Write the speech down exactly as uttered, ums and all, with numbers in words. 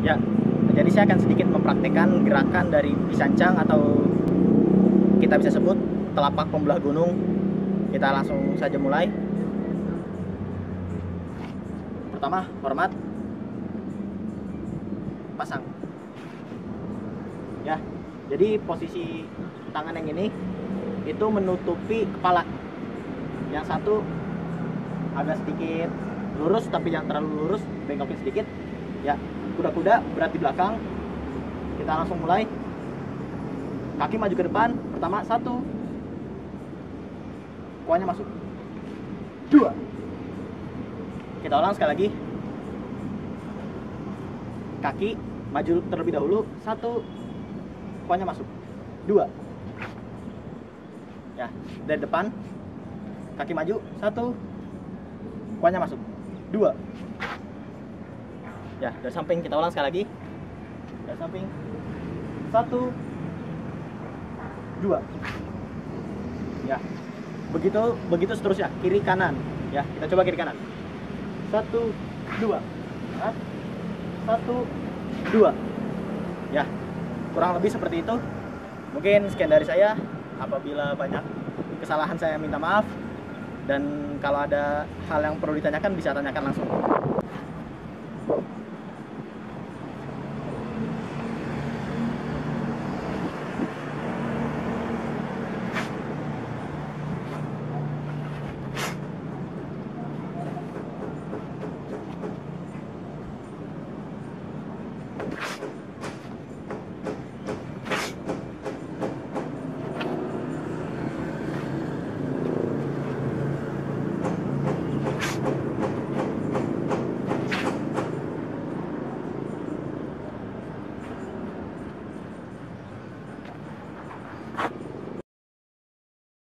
Ya, jadi saya akan sedikit mempraktikkan gerakan dari pisancang atau kita bisa sebut telapak pembelah gunung. Kita langsung saja mulai. Pertama, hormat, pasang. Ya, jadi posisi tangan yang ini itu menutupi kepala. Yang satu agak sedikit lurus tapi jangan terlalu lurus, bengkokin sedikit. Ya, kuda-kuda berat di belakang. Kita langsung mulai. Kaki maju ke depan. Pertama, satu. Kuahnya masuk. Dua. Kita ulang sekali lagi. Kaki maju terlebih dahulu. Satu. Kuahnya masuk. Dua. Ya, dari depan. Kaki maju. Satu. Kuahnya masuk. Dua. Ya, dari samping kita ulang sekali lagi. Dari samping. Satu. Dua. Ya. Begitu begitu seterusnya, kiri kanan. Ya, kita coba kiri kanan. Satu, dua. Nah, satu, dua. Ya. Kurang lebih seperti itu. Mungkin sekian dari saya. Apabila banyak kesalahan saya minta maaf. Dan kalau ada hal yang perlu ditanyakan bisa tanyakan langsung. You